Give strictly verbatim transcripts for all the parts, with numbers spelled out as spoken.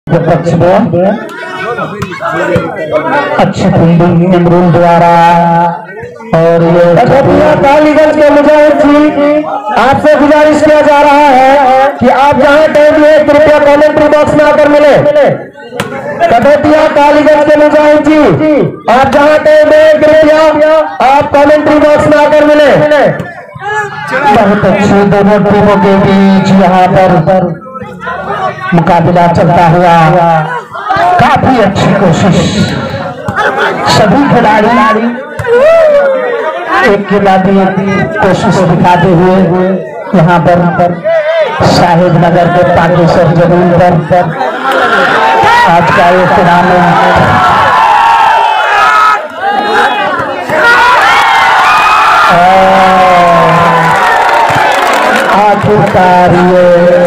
पक्ष में अच्छी कुंडी इमरूल द्वारा और ये कालीगंज के मुजाहिद जी आपसे गुजारिश किया जा रहा है कि आप जहां टाइम है कृपया कमेंट्री बॉक्स में आकर मिले। कदतिया कालीगंज के मुजाहिद जी आप जहां टाइम है कृपया आप कमेंट्री बॉक्स में आकर मिले। बहुत अच्छी दोनों टीमों के बीच यहाँ पर मुकाबला चलता हुआ काफी अच्छी कोशिश सभी खिलाड़ी एक खिलाड़ी कोशिश दिखाते हुए यहाँ पर साहिब नगर के पाकेश्वर जमीन पर आज का ये टूर्नामेंट आखिरकार ये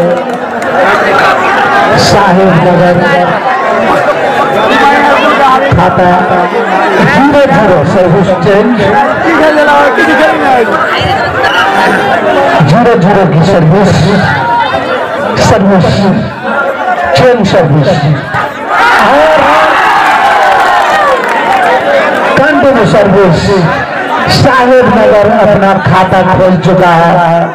साहिब नगर खाता zero zero service change zero zero की सर्विस सर्विस चेंज सर्विस और कंटिन्यू सर्विस साहिब नगर अपना खाता खोल चुका है।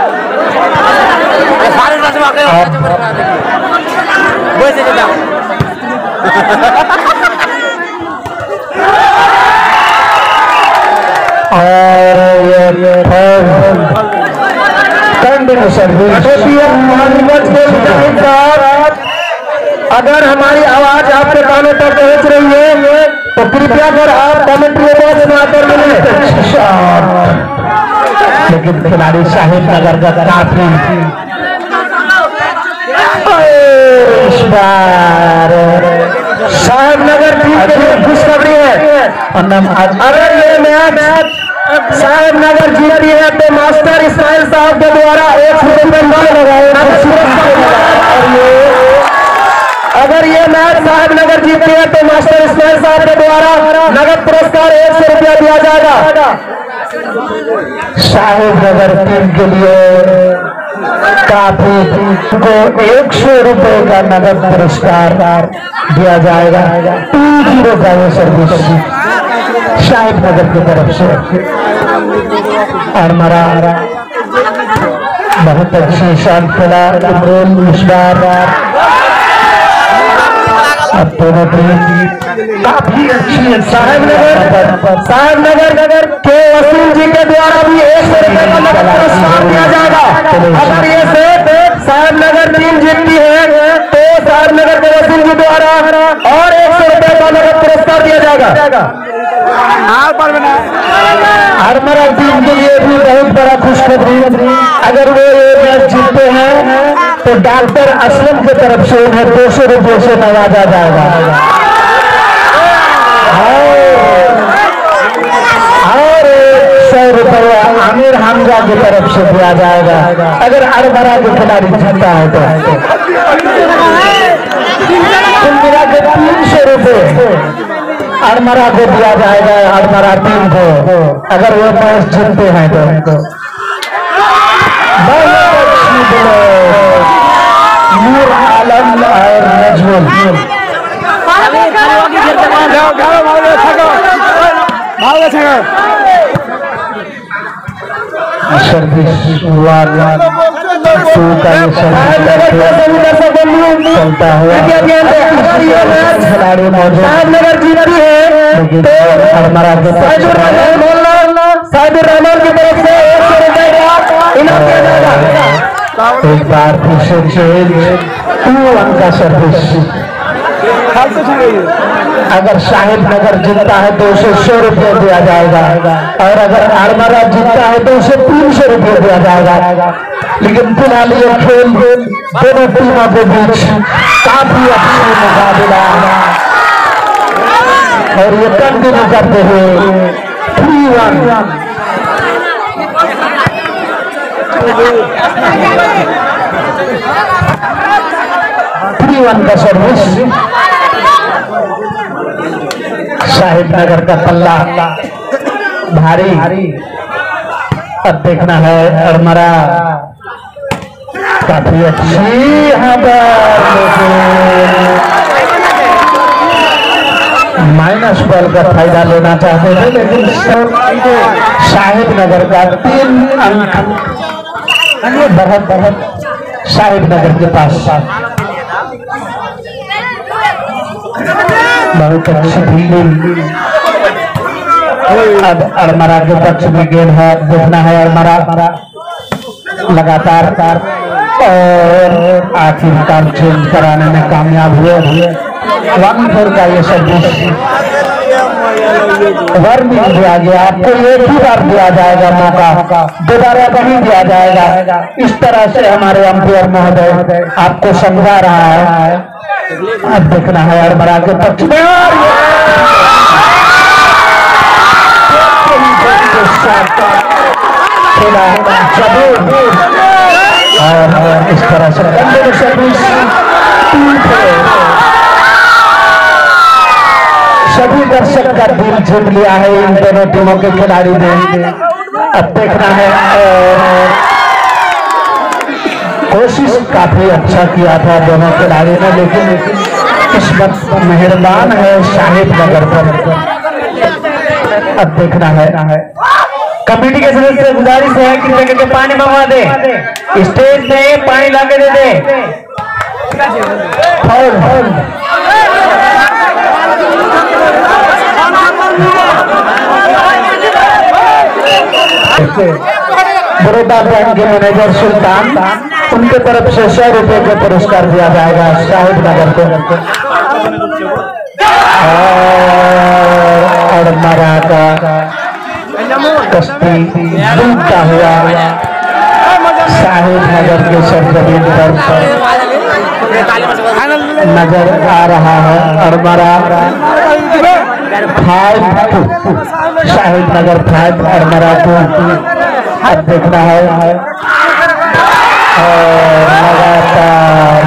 और ये कंटिन्यू सर्विस अगर हमारी आवाज आपके कानों पर पहुंच रही है तो कृपया कर आप कमेंट्री बॉक्स में आकर मिले। लेकिन खिलाड़ी साहिब नगर का काफी इस बार साहिब नगर टीम के लिए खुशखबरी है। अगर ये मैच साहिब नगर जीती है तो मास्टर इस्माइल साहब के द्वारा एक सौ रुपये लगाए। अगर ये मैच साहिब नगर जीती है तो मास्टर इस्माइल साहब के द्वारा नगद पुरस्कार एक सौ रुपया दिया जाएगा। साहिब नगर टीम के लिए काफी को एक सौ रुपए का नगद पुरस्कार दिया जाएगा। टू जीरो का वो सर्विस साहिब नगर की तरफ से और हमारा बहुत अच्छी शान खेला इमरूल इस बार अब दोनों टीम काफी अच्छी है। साहिब नगर साहिब नगर नगर के वसीम जी के द्वारा भी एक सौ रुपए का नगद पुरस्कार दिया जाएगा। अगर ये से साहिब नगर टीम जीतती है तो साहिब नगर के वसीम जी द्वारा और एक सौ रुपए का नगद पुरस्कार दिया जाएगा। हरमरा टीम के लिए भी बहुत बड़ा खुशखबरी, अगर वो ये मैच जीतते हैं तो डॉक्टर असलम की तरफ से उन्हें दो सौ रुपये से नवाजा जाएगा और सौ रुपया आमिर हमजा की तरफ से दिया जाएगा अगर अरबरा के खिलाड़ी जीतता है तो। कुल मिला के तीन सौ रुपये अरमरा को दिया जाएगा। अरमरा टीम को अगर वो मैच जीतते हैं तो नूर आलम और नजमुल सर्विस चलता हुआ खिलाड़ी मौजूद नगर जीती है तो हमारा साहिबुर रहमान की तरफ से एक सौ रुपए का इनाम दिया जाएगा। एक बार फिर से चेंज टू वन का सर्विस अगर साहिब नगर जीतता है तो उसे सौ रुपये दिया जाएगा और अगर अरमरा जीतता है तो उसे तीन सौ रुपये दिया जाएगा। लेकिन फिलहाल ये खेल दोनों टीमों के बीच काफी अच्छा मुकाबला और ये कंटिन्यू करते हुए थ्री वन थ्री वन का सर्विस साहिब नगर का पल्ला भारी अब देखना है अरमरा काफी अच्छी यहाँ पर उस बॉल का फायदा लेना चाहते थे, लेकिन शाहिद नगर का तीन अंक बहुत बहुत शाहिद नगर के पास। बहुत अच्छी फील्डिंग। अब अड़मरा के पक्ष में गेंद है, देखना है अड़मरा लगातार और आखिरकार चेंज कराने में कामयाब हुए हुए वन फोर का ये सर्विस वार्निंग दिया गया। आपको एक ही बार दिया जाएगा मौका, दोबारा नहीं दिया जाएगा। इस तरह से हमारे अंपायर महोदय आपको समझा रहा है। अब देखना है अड़मरा के पक्ष में खेला और इस तरह से सर्विस सभी दर्शक का दिल जीत लिया है इन दोनों टीमों के खिलाड़ी ने। अब देखना है और कोशिश काफी अच्छा किया था दोनों खिलाड़ी ने, लेकिन इस वक्त मेहरबान है शाहिद नगर पर। अब देखना है कमेटी के सदस्य से गुजारिश है कि जगह के पानी मंगवा दे, स्टेज में पानी लाके दे दे। फाउल फाउल बड़ौदा बैंक के मैनेजर सुल्तान, उनके तरफ से सौ रुपए का पुरस्कार दिया जाएगा शाहिद नगर को। और अड़मरा का कश्ती डूबता हुआ शाहिद नगर के सरजमीन पर नजर आ रहा है। Admara five Shahid Nagar five Admara two. अब देखना है और लगातार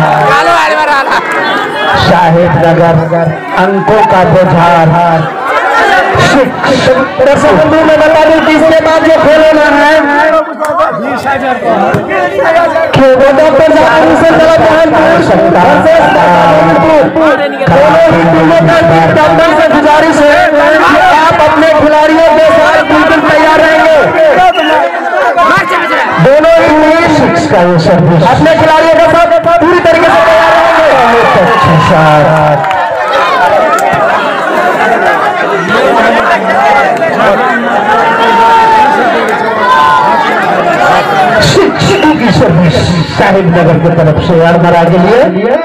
शाहिद नगर अंकों का बोझार। बंधु में बता दूं कि इसके बाद जो खेलना है से गुजारिश है कि आप अपने खिलाड़ियों के साथ बिल्कुल तैयार रहेंगे। दोनों ही का ये सर्विस अपने खिलाड़ियों के साथ पूरी तरीके से तैयार रहेंगे। अच्छी शॉट की सर्विस शाहिद नगर की तरफ से अड़मरा के लिए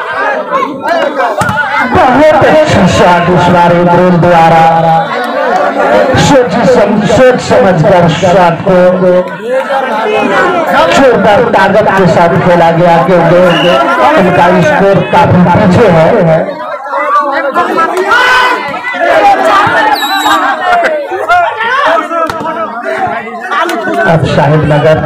बहुत अच्छी शॉट इस बार इंद्रोल द्वारा सोच समझ कर शॉट को जोरदार ताकत के साथ खेला गया, क्योंकि उनका स्कोर काफी पीछे है। अब शाहिद नगर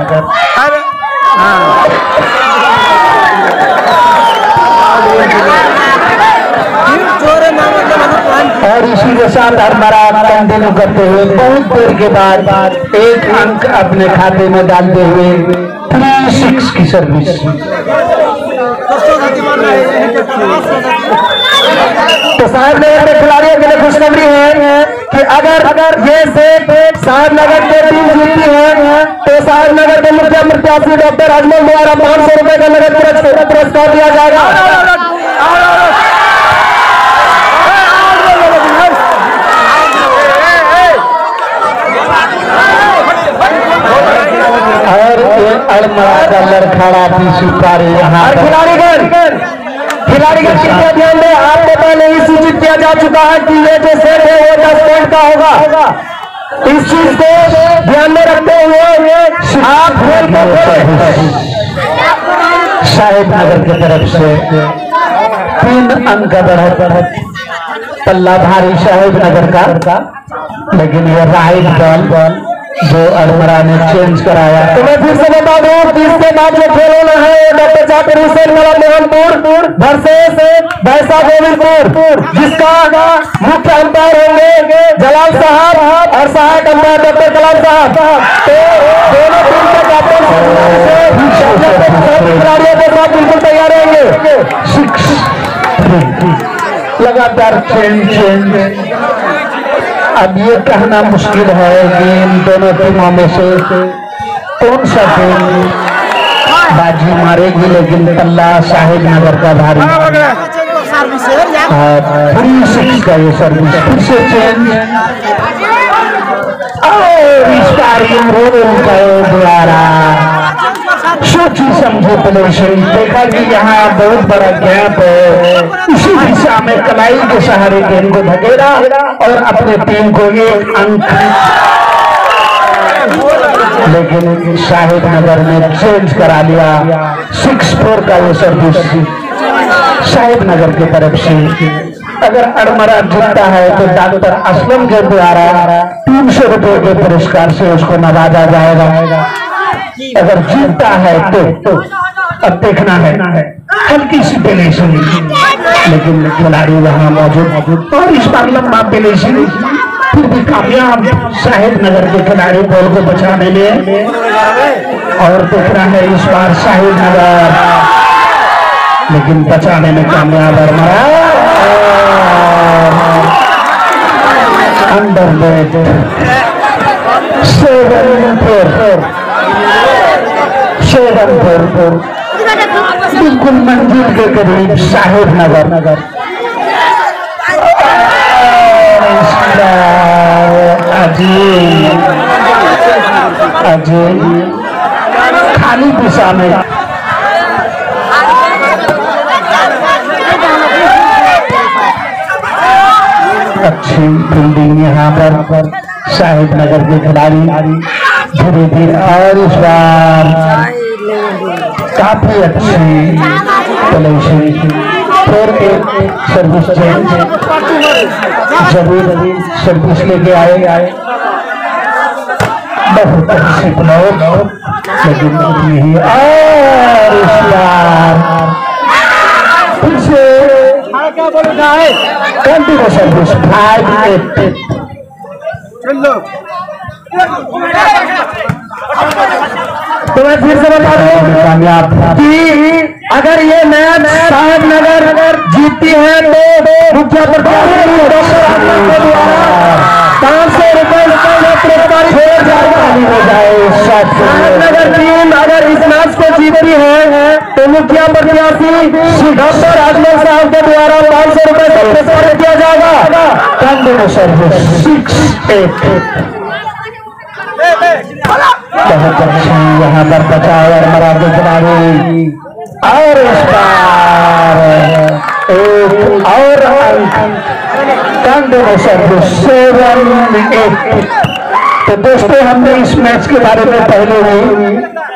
और इसी के साथ अड़मरा कंटिन्यू करते हुए बहुत देर के बाद एक अंक अपने खाते में डालते हुए थ्री सिक्स की सर्विस। तो साहब नगर के खिलाड़ियों के लिए खुशखबरी है कि अगर अगर ये सेट साहब नगर के टीम जीतती है तो साहब नगर के मुख्य प्रत्याशी डॉक्टर अजमल द्वारा पांच सौ रुपए का नगद पुरस्कार दिया जाएगा। और ये अड़मरा का लड़खड़ा भी स्वीकार यहाँ खिलाड़ीगण खिलाड़ीगण कृपया ध्यान दें, आपको पहले ही सूचित किया जा चुका है कि ये जो सेट है वो दस पॉइंट का होगा। इस चीज को ध्यान में रखते हुए आप खेल को शाहिद नगर की तरफ से तीन अंक बढ़त पल्ला भारी शाहिद नगर का, लेकिन ये राइट बॉल जो अड़मरा ने चेंज कराया। तो मैं फिर से बता दूं कि इसके बाद जो खेल होना है डॉक्टर जाकिर हुसैन वाला मोहनपुर वर्सेस भैंसा गोविंदपुर, जिसका मुख्य अंपायर होंगे जलाल साहब और सहायक अंपायर डॉक्टर कलाम साहब। तो दोनों टीम के कैप्टन खिलाड़ियों के साथ बिल्कुल तैयार रहेंगे। लगातार चेंज चेंज। अब ये कहना मुश्किल है कि इन दोनों टीमों में से कौन सा टीम बाजी मारेगी, लेकिन तल्ला साहिब नगर का भारी थ्री सिक्स का ये सर्विस फिर से चेंज और इस बार द्वारा सोची समझे प्लेशन देखा कि यहाँ बहुत बड़ा गैप है, इसी दिशा में कलाई के सहारे गेंद को धकेला और अपने टीम को एक अंक, लेकिन शाहिद नगर ने चेंज करा लिया। सिक्स फोर का ये सर्विस शाहिद नगर की तरफ से। अगर अड़मरा जीतता है तो डॉक्टर असलम के द्वारा तीन सौ रुपए के पुरस्कार से उसको नवाजा जाएगा। अगर जीतता है तो, तो अब देखना है हल्की सी पेलेशन, लेकिन खिलाड़ी वहां मौजूद और इस बार लंबा पेलेशन फिर भी कामयाब शाहिद नगर के खिलाड़ी बॉल को बचाने में। और देखना है इस बार शाहिद नगर, लेकिन बचाने में कामयाब Admara under bat seven four seven four four बिल्कुल मंजिल के करीब शाहिद नगर नगर अजय अजय खाली दिशा में अच्छी फील्डिंग यहाँ पर शाहिद नगर के खिलाड़ी धीरे धीरे और इस बार काफी अच्छी प्लेसिंग फिर एक सर्विस चेंज जरूर सर्विस लेके आए आए बहुत अच्छी ब्लॉक, लेकिन यही और इस बार फिर से कंटिन्यू सर्विस फाइव एट। तो मैं फिर से बता दूं कामयाब कि अगर ये मैच शाहिद नगर जीतती है तो मुखिया प्रत्याशी पांच सौ रुपए हो जाए। शाहिद नगर टीम अगर इस मैच को जीतती है तो मुखिया प्रत्याशी डॉक्टर आजमल साहब के द्वारा पांच सौ रुपए से पुरस्कार किया जाएगा। कंटिन्यू सर्विस सिक्स एट बहुत अच्छी यहाँ पर बचाव और मरा के खिलाड़ी और इस बार एक और अंक कंटिन्यू सर्विस सेवन एट। तो दोस्तों हमने इस मैच के बारे में पहले ही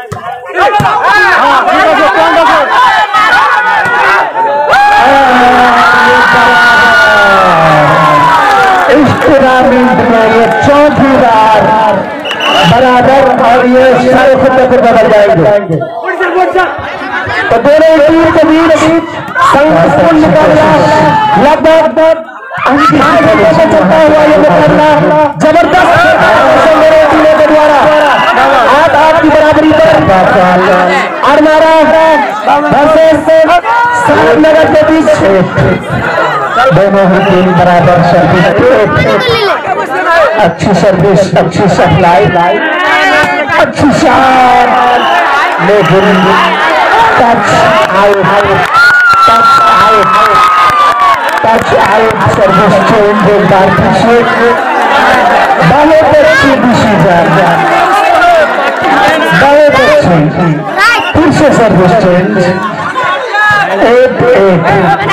इस टूर्नामेंट में ये चौथी बार बराबर और ये सारे खत्ते पर बदल जाएंगे। तो दोनों टीम के बीच संघर्ष निकाला लगभग चलता हुआ ये मुकाबला जबरदस्त टीमों के द्वारा आठ आठ की बराबरी पर अड़मरा वर्सेस शाहिद नगर के बीच दोनों ही टीम बराबर सर्विस, अच्छी सर्विस अच्छी सप्लाई अच्छी शॉट, लेकिन touch out touch out touch out service change एक बार पीछे बहुत अच्छी डिसीजन बहुत अच्छी फिर से सर्विस चेंज एक एक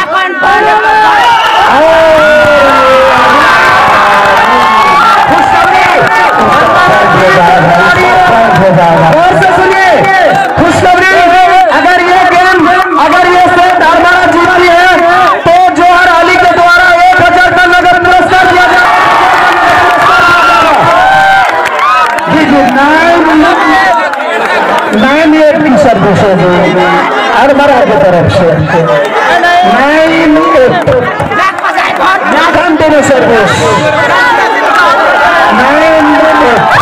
और से सुनिए खुशखबरी, अगर ये गेम अगर ये सेट अड़मरा जीतती है तो जोहर अली के द्वारा एक हजार का नगद पुरस्कार दिया जाएगा। नाइन एट की सर्विस होगी अड़मरा की तरफ से nine eight continue service nine eight.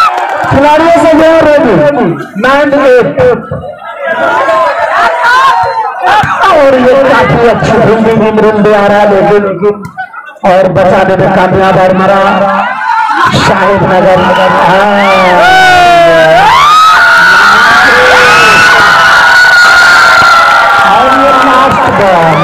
खिलाड़ियों से जोर रेडी नाइन एट और ये काफी अच्छी फील्डिंग इमरुल दे आ रहा है, लेकिन और बचाने में कामयाब और मरा शाहिद नगर। और ये लास्ट बॉल,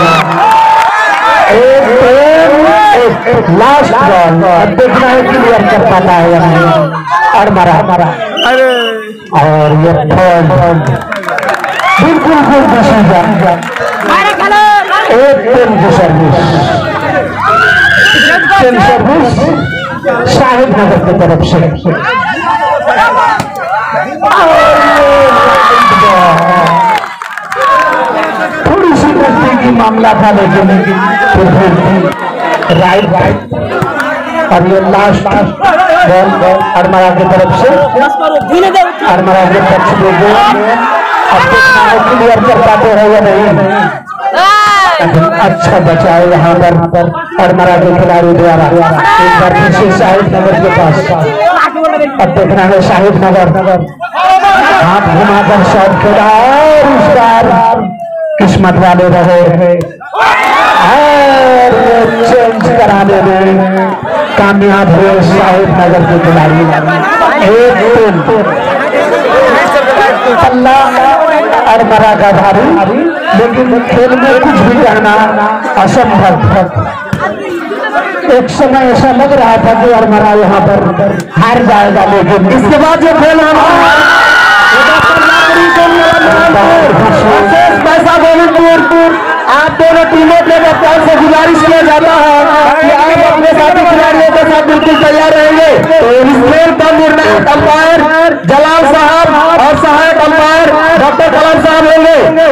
एक लास्ट बॉल देखना है क्लियर कर पाता है या नहीं, और मरा मरा। और ये थर्ड बिल्कुल गुड डिसीजन, एक टीम की service, team service Shahid Nagar की तरफ से। थोड़ी सी गलती की मामला था, लेकिन फिर फिर राइट राइट। और ये लास्ट बॉल अरमरा की तरफ से, अरमरा के पक्ष में गए। अब देखना है क्लियर कर पाते हैं या नहीं। अच्छा बचाए यहाँ पर अरमरा के खिलाड़ी द्वारा, एक बार फिर से शाहिद नगर के पास। अब देखना है शाहिद नगर हाथ घुमाकर शॉट खेला और इस बार किस्मत वाले रहे और चेंज कराने में कामयाब हुए शाहिद नगर के खिलाड़ी। एक पल्ला अरमरा का भारी, लेकिन खेल में कुछ भी कहना असंभव। एक समय ऐसा लग रहा था कि अरमरा यहाँ पर हार जाएगा, लेकिन इसके बाद जो खेल पैसा गोविंदपुर, आप दोनों टीमों के कप्तान से गुजारिश किया जाता है कि आप अपने साथी खिलाड़ियों के साथ बिल्कुल तैयार रहेंगे। तो इस खेल का निर्णायक अंपायर जलाल साहब और सहायक अंपायर डॉक्टर कलाम साहब होंगे।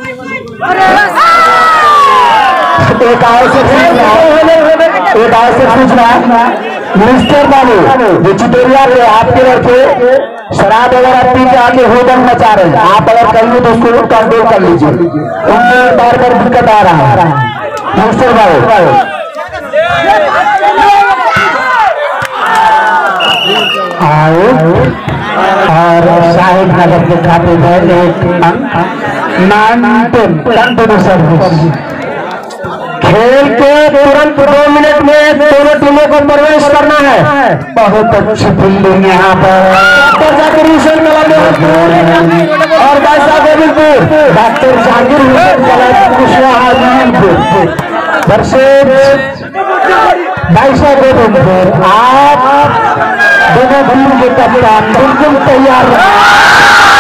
एक आवश्यक एक आवश्यक सूचना, मिनिस्टर बाबू जो चितौरिया के आपके लड़के शराब वगैरह पी के आके होदन मचा रहे हैं, आप अगर कहिए तो उसको कंट्रोल कर लीजिए, उनके बार बार दिक्कत आ रहा है। मिनिस्टर बाबू आओ। और शाहिद नगर के खाते में एक कंटिन्यू सर्विस। खेल के तुरंत दो मिनट में दोनों टीमों को प्रवेश करना है। बहुत अच्छी फील्डिंग यहाँ पर और बादशाह गोविंदपुर, डॉक्टर जहांगीर हुसैन कुशवाहा वर्सेज बादशाह गोविंदपुर। आप दोनों टीम के कप्तान बिल्कुल तैयार हैं।